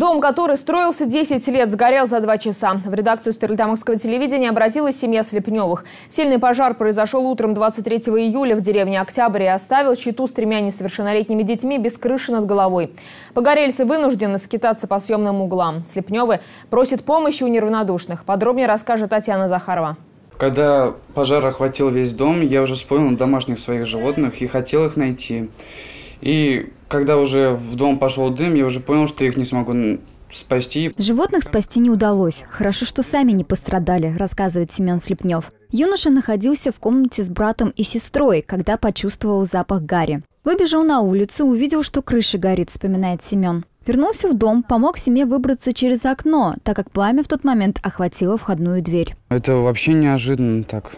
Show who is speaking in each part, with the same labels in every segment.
Speaker 1: Дом, который строился 10 лет, сгорел за 2 часа. В редакцию Стерлитамакского телевидения обратилась семья Слепневых. Сильный пожар произошел утром 23 июля в деревне Октябрь и оставил читу с 3 несовершеннолетними детьми без крыши над головой. Погорельцы вынуждены скитаться по съемным углам. Слепневы просят помощи у неравнодушных. Подробнее расскажет Татьяна Захарова.
Speaker 2: Когда пожар охватил весь дом, я уже вспомнил домашних своих животных и хотел их найти. И когда уже в дом пошел дым, я уже понял, что их не смогу спасти.
Speaker 3: Животных спасти не удалось. Хорошо, что сами не пострадали, рассказывает Семен Слепнев. Юноша находился в комнате с братом и сестрой, когда почувствовал запах гари. Выбежал на улицу, увидел, что крыша горит, вспоминает Семен. Вернулся в дом, помог семье выбраться через окно, так как пламя в тот момент охватило входную дверь.
Speaker 2: Это вообще неожиданно так.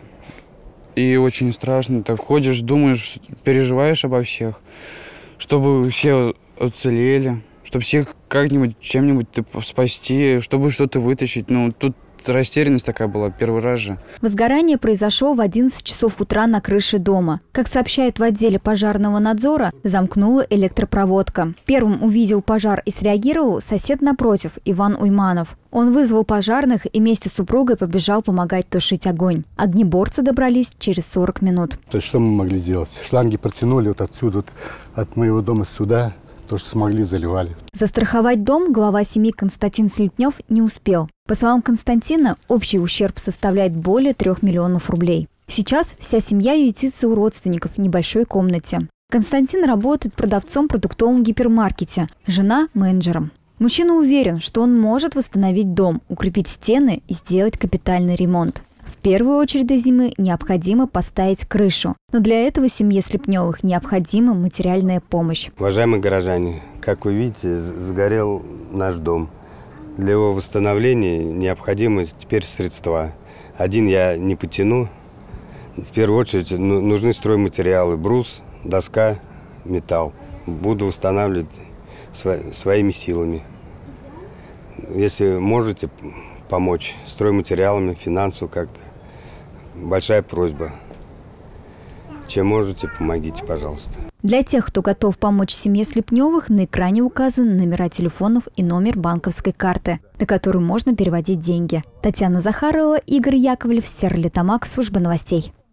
Speaker 2: И очень страшно. Так ходишь, думаешь, переживаешь обо всех, чтобы все уцелели, чтобы всех как-нибудь, чем-нибудь спасти, чтобы что-то вытащить. Ну, тут растерянность такая была, первый раз же.
Speaker 3: Возгорание произошло в 11 часов утра на крыше дома. Как сообщают в отделе пожарного надзора, замкнула электропроводка. Первым увидел пожар и среагировал сосед напротив, Иван Уйманов. Он вызвал пожарных и вместе с супругой побежал помогать тушить огонь. Огнеборцы добрались через 40 минут.
Speaker 4: То есть что мы могли сделать? Шланги протянули вот отсюда, вот, от моего дома сюда. То, что смогли, заливали.
Speaker 3: Застраховать дом глава семьи Константин Слепнев не успел. По словам Константина, общий ущерб составляет более 3 миллионов рублей. Сейчас вся семья ютится у родственников в небольшой комнате. Константин работает продавцом в продуктовом гипермаркете, жена – менеджером. Мужчина уверен, что он может восстановить дом, укрепить стены и сделать капитальный ремонт. В первую очередь до зимы необходимо поставить крышу. Но для этого семье Слепневых необходима материальная помощь.
Speaker 5: Уважаемые горожане, как вы видите, сгорел наш дом. Для его восстановления необходимы теперь средства. Один я не потяну. В первую очередь нужны стройматериалы: брус, доска, металл. Буду восстанавливать своими силами. Если можете помочь стройматериалами, финансово как-то, большая просьба. Чем можете, помогите, пожалуйста.
Speaker 3: Для тех, кто готов помочь семье Слепневых, на экране указаны номера телефонов и номер банковской карты, на которую можно переводить деньги. Татьяна Захарова, Игорь Яковлев, Стерлитамак, служба новостей.